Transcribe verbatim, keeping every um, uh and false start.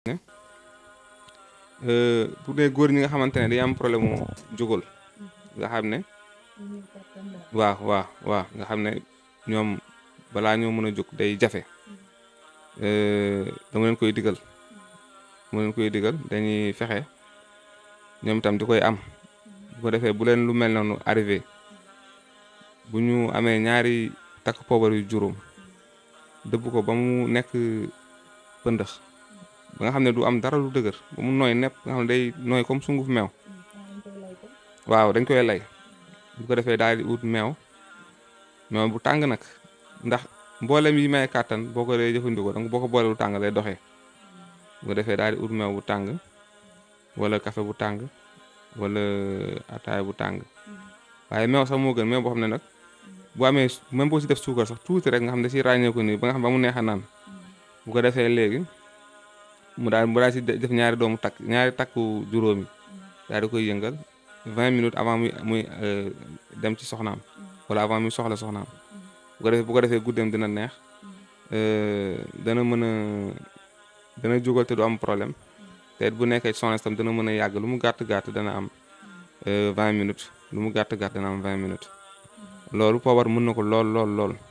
ne bu dee góor ñi nga xamante ne dañu am problème mu jógal nga xam ne waaw waaw waaw nga xam ne ñoom balaa ñoo mën a jóg day jafe dama leen koy digal dama leen koy digal dañuy fexe ñoom itam di koy am bu ko defee bu leen lu mel noonu arrivé bu ñu amee ñaari takk poobar yu juróom dëbb ko ba mu nekk pëndëx ba nga xam ne du am dara lu dëgër ba mu nooy nepp nga xam ne day nooy comme sunguf meew waaw dañ koy lay bu ko defee daal di ut meew meew bu tàng nag ndax mboolem yi may kàttan boo ko dee jëfandikoo donc boo ko boole bu tàng lay doxee bu ko defee daal di ut meew bu tàng wala café bu tàng wala ataay bu tàng waaye meew sax moo gën meew boo xam ne nag bu amee même boo si def suukar sax tuuti rek nga xam ne si ràññeeku nii ba nga xam ba mu neex a naan bu ko defee léegi mu daal mu daal si def ñaari doomu takk ñaari takku juróomi daal di koy yëngal vingt minutes avant muy muy dem ci soxnaam wala avant muy soxla soxnaam bu ko defee bu ko defee guddeem dina neex dana mën a dana jógal te du am problème te bu nekkee soxna tam dana mën a yàgg lu mu gàtt gàtt dana am vingt minutes lu mu gàtt gàtt dana am vingt minutes loolu poobar mën na ko lool lool lool.